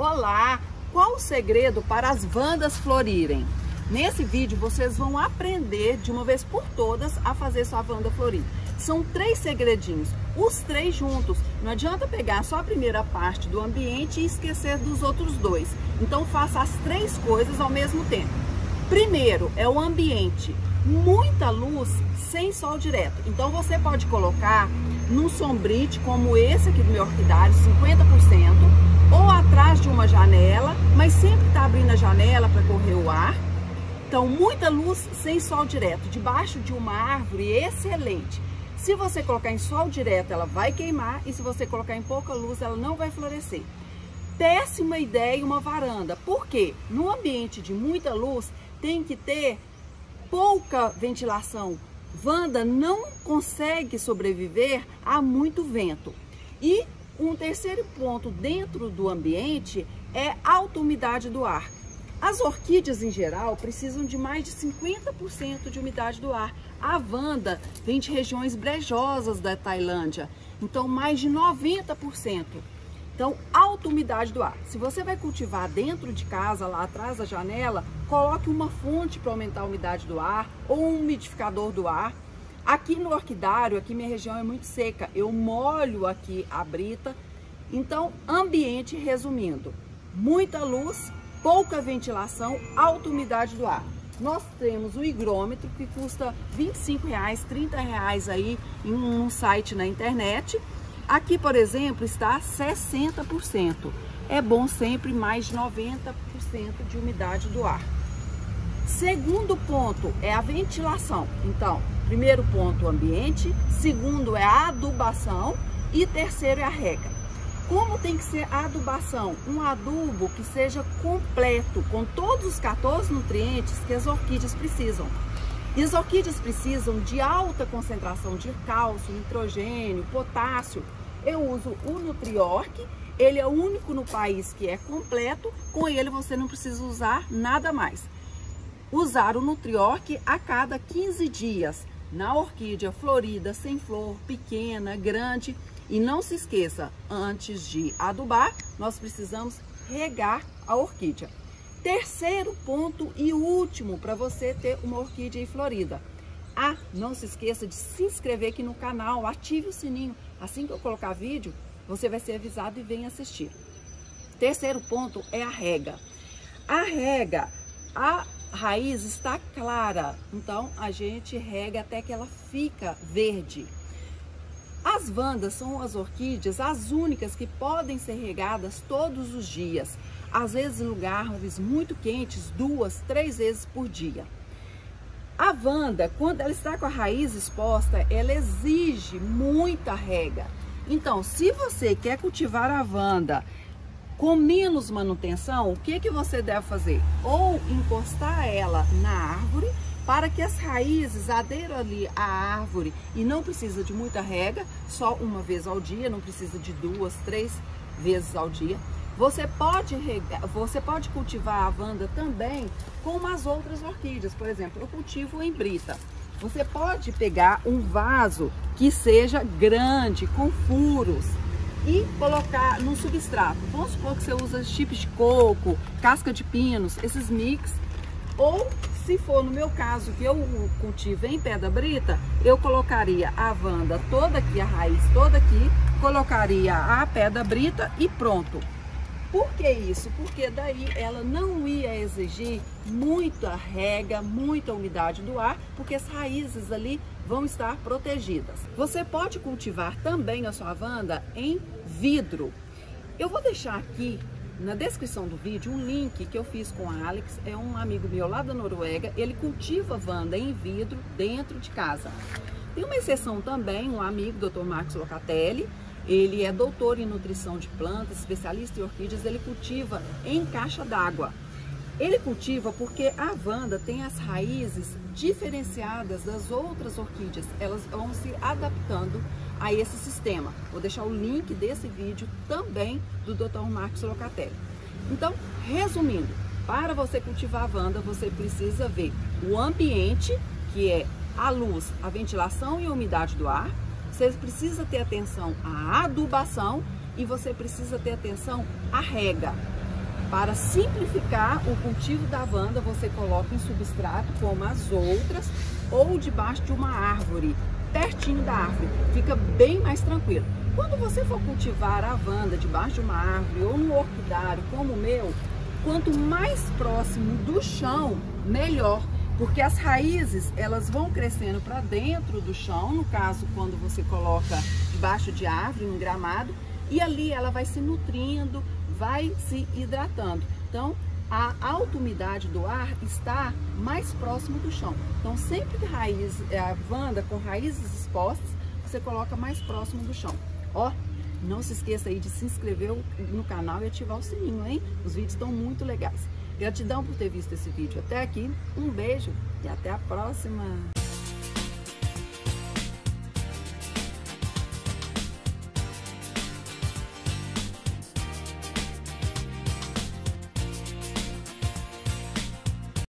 Olá! Qual o segredo para as vandas florirem? Nesse vídeo vocês vão aprender de uma vez por todas a fazer sua vanda florir. São 3 segredinhos, os 3 juntos. Não adianta pegar só a primeira parte do ambiente e esquecer dos outros 2. Então faça as 3 coisas ao mesmo tempo. Primeiro é o ambiente, muita luz sem sol direto. Então você pode colocar num sombrite como esse aqui do meu orquidário, 50%, ou atrás de uma janela, mas sempre está abrindo a janela para correr o ar. Então, muita luz sem sol direto, debaixo de uma árvore, excelente. Se você colocar em sol direto, ela vai queimar, e se você colocar em pouca luz, ela não vai florescer. Péssima ideia uma varanda. Por quê? No ambiente de muita luz, tem que ter pouca ventilação. Vanda não consegue sobreviver a muito vento. E um terceiro ponto dentro do ambiente é a alta umidade do ar. As orquídeas em geral precisam de mais de 50% de umidade do ar. A vanda vem de regiões brejosas da Tailândia, então mais de 90%. Então, alta umidade do ar. Se você vai cultivar dentro de casa, lá atrás da janela, coloque uma fonte para aumentar a umidade do ar ou um umidificador do ar. Aqui no orquidário, aqui minha região é muito seca, eu molho aqui a brita. Então, ambiente, resumindo, muita luz, pouca ventilação, alta umidade do ar. Nós temos o higrômetro que custa R$25, R$30 aí em um site na internet. Aqui, por exemplo, está 60%. É bom sempre mais de 90% de umidade do ar. Segundo ponto é a ventilação. Então, primeiro ponto, o ambiente. Segundo é a adubação. E terceiro é a rega. Como tem que ser a adubação? Um adubo que seja completo, com todos os 14 nutrientes que as orquídeas precisam. E as orquídeas precisam de alta concentração de cálcio, nitrogênio, potássio. Eu uso o Nutriork, ele é o único no país que é completo, com ele você não precisa usar nada mais. Usar o Nutriork a cada 15 dias, na orquídea florida, sem flor, pequena, grande. E não se esqueça, antes de adubar, nós precisamos regar a orquídea. Terceiro ponto e último para você ter uma orquídea florida. Não se esqueça de se inscrever aqui no canal, ative o sininho. Assim que eu colocar vídeo, você vai ser avisado e vem assistir. Terceiro ponto é a rega. A rega, a raiz está clara, então a gente rega até que ela fica verde. As vandas são as orquídeas as únicas que podem ser regadas todos os dias. Às vezes em lugares muito quentes, 2, 3 vezes por dia. A vanda, quando ela está com a raiz exposta, ela exige muita rega. Então, se você quer cultivar a vanda com menos manutenção, o que você deve fazer? Ou encostar ela na árvore, para que as raízes aderam ali à árvore e não precisa de muita rega, só uma vez ao dia, não precisa de 2, 3 vezes ao dia. Você pode cultivar a vanda também com as outras orquídeas. Por exemplo, eu cultivo em brita. Você pode pegar um vaso que seja grande, com furos, e colocar no substrato. Vamos supor que você usa chips de coco, casca de pinos, esses mix. Ou, se for no meu caso, que eu cultivo em pedra brita, eu colocaria a vanda toda aqui, a raiz toda aqui, colocaria a pedra brita e pronto. Por que isso? Porque daí ela não ia exigir muita rega, muita umidade do ar, porque as raízes ali vão estar protegidas. Você pode cultivar também a sua vanda em vidro. Eu vou deixar aqui na descrição do vídeo um link que eu fiz com a Alex, é um amigo meu lá da Noruega, ele cultiva vanda em vidro dentro de casa. Tem uma exceção também, um amigo, Dr. Marcos Locatelli, ele é doutor em nutrição de plantas, especialista em orquídeas, ele cultiva em caixa d'água. Ele cultiva porque a vanda tem as raízes diferenciadas das outras orquídeas, elas vão se adaptando a esse sistema. Vou deixar o link desse vídeo também do Dr. Marcos Locatelli. Então, resumindo, para você cultivar a vanda, você precisa ver o ambiente, que é a luz, a ventilação e a umidade do ar. Você precisa ter atenção à adubação e você precisa ter atenção à rega. Para simplificar o cultivo da Wanda, você coloca em substrato como as outras ou debaixo de uma árvore, pertinho da árvore, fica bem mais tranquilo. Quando você for cultivar a Wanda debaixo de uma árvore ou no orquidário como o meu, quanto mais próximo do chão, melhor, porque as raízes elas vão crescendo para dentro do chão, no caso quando você coloca debaixo de árvore, em um gramado, e ali ela vai se nutrindo, vai se hidratando. Então, a alta umidade do ar está mais próximo do chão. Então, sempre que a Wanda com raízes expostas, você coloca mais próximo do chão. Ó, não se esqueça aí de se inscrever no canal e ativar o sininho, hein? Os vídeos estão muito legais. Gratidão por ter visto esse vídeo até aqui. Um beijo e até a próxima!